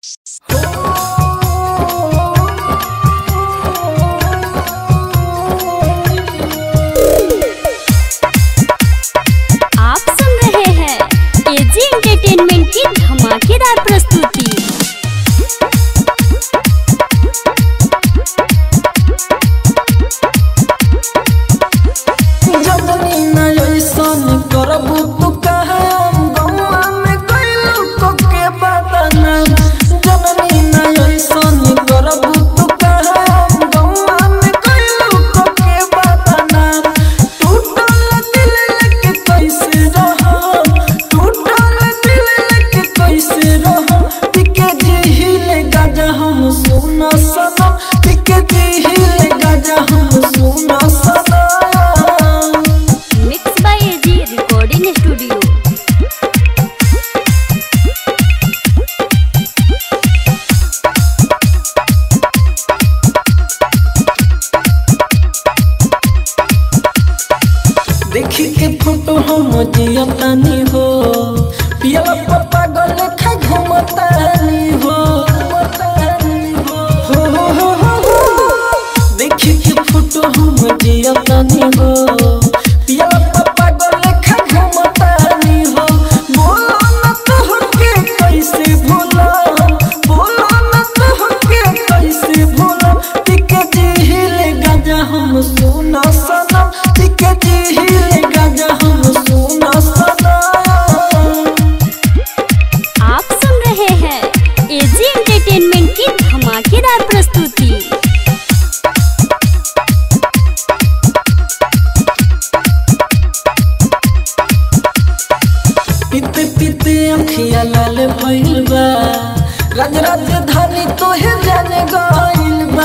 आप सुन रहे हैं एजी एंटरटेनमेंट की धमाकेदार प्रस्तुति। Mix by AG recording studio. देखी के फोटो हम जियतानी हो पिया पापा गले खा घुमतानी हो देखी के फोटो हम जियतानी हो पिया पापा गले खा घुमतानी हो। बोलो न तो के कैसे भूला, बोलो न तो के कैसे भूला। टिके जिहिले गाजा हम सुना सनम, टिके जिहिले गाजा हम सुना सनम। आप सुन रहे हैं एजी एंटरटेनमेंट की धमाकेदार प्रस्तुति। पीते पीते अखिया लाल भइल बा, राज राजधानी तोहे जाने गइल बा।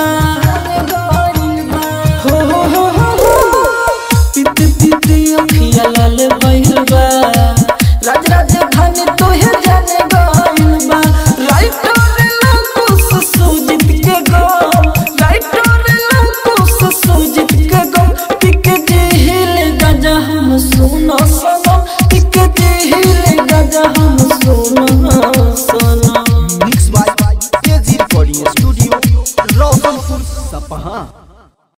पीते पीते अखिया लाल भइल बा, राज राजधानी तोहे जाने गइल बा। राइटर लकुस सुजित के गो, राइटर लकुस सुजित के गो। टिके जिहिले गाजा हम सुनो सनम, टिके जिहिले गाजा हम सुनो